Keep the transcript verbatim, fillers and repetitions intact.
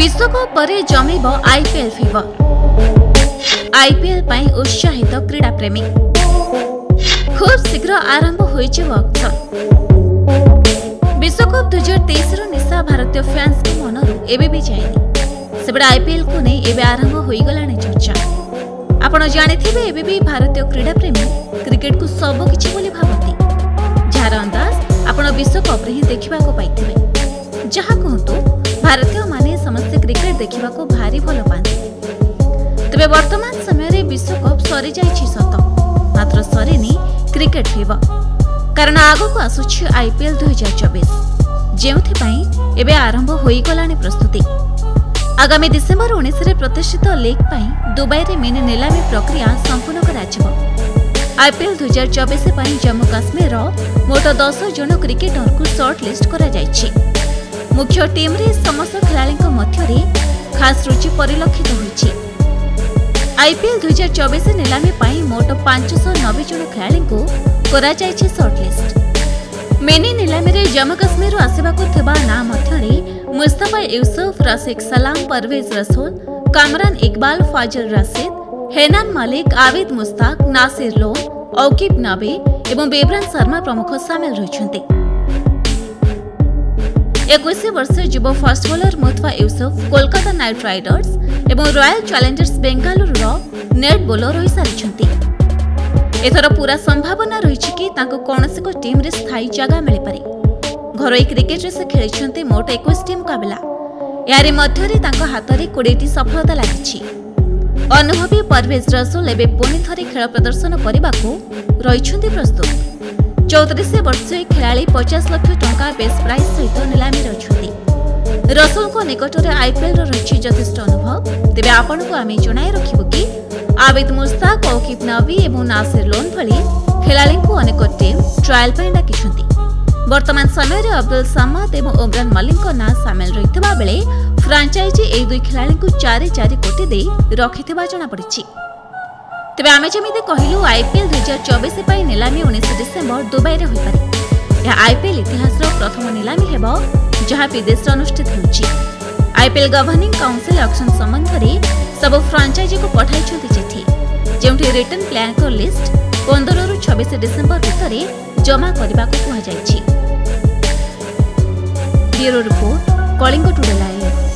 विश्वकप परे जमीब आईपीएल फीवर। आईपीएल पाई उत्साहित क्रीड़ा प्रेमी खूब शीघ्र आरंभ होइछि ऑक्शन। विश्वकप दो हज़ार तेईस रो निशा भारतीय फैंस के मनरू एबे भी जाइनी। सेबडा आईपीएल को नै एबे आरंभ होई गलानी चर्चा। आपण जानिथिबे एबे भी भारतीय क्रीड़ा प्रेमी क्रिकेट को सब किछि बोली भाबंती। जार अंदाज आपण विश्वकप रे ही देखिबा को पाइथिबे। जहा कहतु भारतीय माने समस्त क्रिकेट देखिबा को भारी भल पाती। तबे वर्तमान समय रे विश्वकप सरी जाइछि सत, मात्र सरीनी क्रिकेट फीवर। कारण आगो को आसुछि आईपीएल दो हज़ार चौबीस, जेउथि पई एबे आरंभ होई गलानी प्रस्तुति। आगामी डिसेंबर उन्नीस रे प्रतिष्ठित लीग पई दुबई रे मिनी नीलामी प्रक्रिया संपूर्ण कराजिबो। आईपीएल दो हज़ार चौबीस पई जम्मू काश्मीर रो मोट दस जन क्रिकेटर को शॉर्ट लिस्ट करा जाइछि। मुख्य टीम रे समस्त खेलाड़ी मध्य खास रुचि परिलक्षित होइछि। आईपीएल दो हज़ार चौबीस नीलामी पाई मोट पांच सौ नब्बे जन खेलाड़ी को करा जाइछि शॉर्ट लिस्ट। मिनी नीलामी रे जम्मू काश्मीर आसिबाको थिबा ना मध्यरे मुस्तफा यूसुफ, रशीक सलाम, परवेज रसूल, कामरान इकबाल, फाजल रशीद, हेनान मलिक, आबिद मुस्ताक, नासिर लोन, औकिब नबी एवं बेब्रान शर्मा प्रमुख शामिल रहिछन्ति। इक्कीस वर्षीय युव fast bowler Mustafa Yusuf Kolkata knight riders एवं royal challengers Bengaluru net bowler होई सारिछन्ति। एथर पूरा संभावना रहिछि कि ताको कोनोसी को टीम रे स्थायी जगह मिलि पारे। घरोई क्रिकेट रे से खेलिछन्ति मोट इक्कीस टीम मुकाबला। यारे मध्य रे ताको हाथ रे बीस टी सफलता लागिछि। अनुभवी परवेज रसूल एबे पुनि थरे खेल प्रदर्शन करबाको रहिछन्ति प्रस्तुत। चौतीस वर्षीय खेलाड़ी पचास लाख टंका बेस प्राइस सहित नीलामी रहिछन्ति। रसूल को निकट में आईपीएल रही यथेष्ट अनुभव। तेज आपण को आम जणाई रखिबु कि आबिद मुस्ताक, औकिब नबी एवं नासिर लोन भली खेलाड़ी को अनेक टीम ट्रायल पर डाकिछन्ति। वर्तमान समय रे अब्दुल समाद एवं उमरान मलिक ना सामिल रहितबा बेले फ्रांचाइजी ए दुई खेलाड़ी को चार चार कोटी दे रखिथिबा जणा पड़िछि। तेबे आमे जमिते कहिलु आईपीएल दो हज़ार चौबीस पई नीलामी उन्नीस डिसेंबर दुबई रे होई पारे। या आईपीएल इतिहास रो प्रथम नीलामी हेबो जहा विदेश रे अनुष्ठित होछि। आईपीएल गवर्निंग काउंसिल ऑक्शन संबंध रे सब फ्रांचाइजी को पठाइछन्ति चिठी, जेउठी रिटर्न प्लान को लिस्ट पंद्रह रु छब्बीस डिसेंबर भितरे जमा करबा को कुहा जायछि। Bureau report, Kalinga today live.